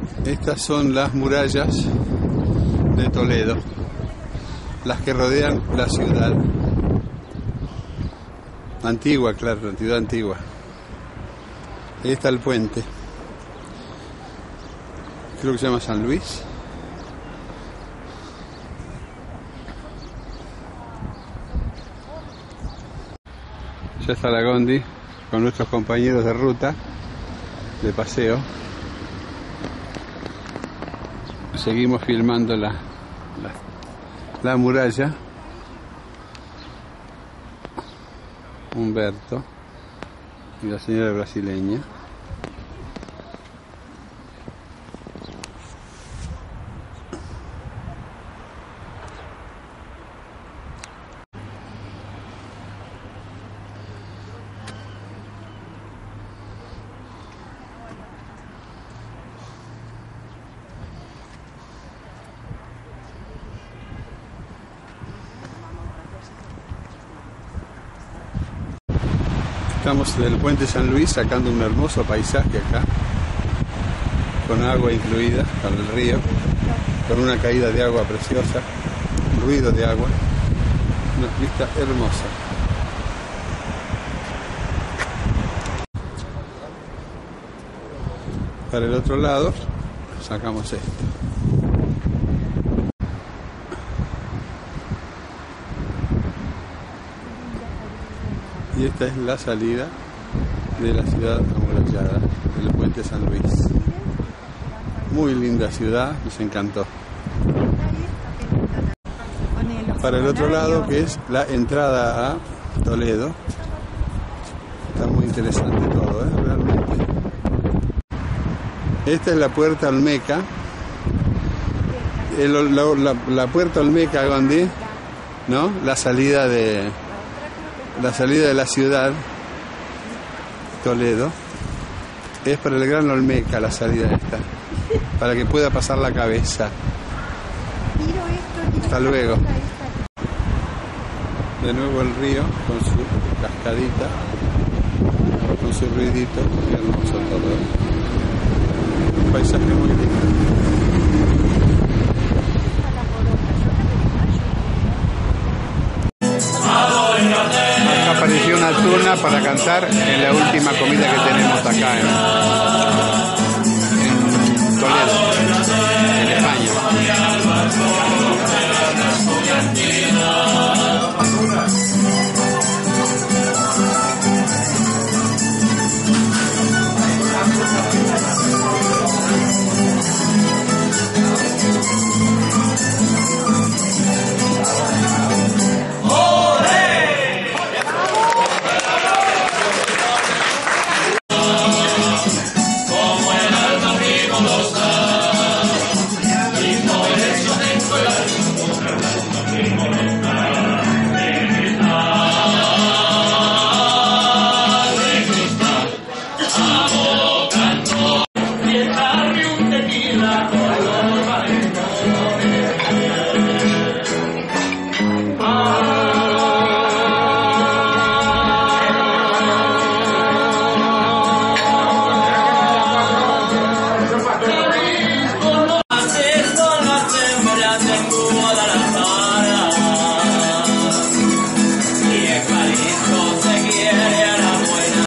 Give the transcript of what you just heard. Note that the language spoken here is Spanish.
Estas son las murallas de Toledo, las que rodean la ciudad antigua, claro, la ciudad antigua. Ahí está el puente, creo que se llama San Luis. Ya está la Gondi con nuestros compañeros de ruta, de paseo. Seguimos filmando la muralla. Humberto y la señora brasileña. Estamos del puente San Luis sacando un hermoso paisaje acá, con agua incluida para el río, con una caída de agua preciosa, ruido de agua, una vista hermosa. Para el otro lado sacamos esto. Y esta es la salida de la ciudad amurallada, del puente San Luis. Muy linda ciudad, nos encantó. Para el otro lado, que es la entrada a Toledo. Está muy interesante todo, realmente. Esta es la puerta Olmeca. La puerta Olmeca, Gondi, ¿no? La salida de la ciudad, Toledo, es para el Gran Olmeca la salida esta, para que pueda pasar la cabeza. Hasta luego. De nuevo el río con su cascadita, con su ruidito, muy hermoso todo. Un paisaje muy lindo. Apareció una turna para cantar en la última comida que tenemos acá en Toledo, en España. Amor.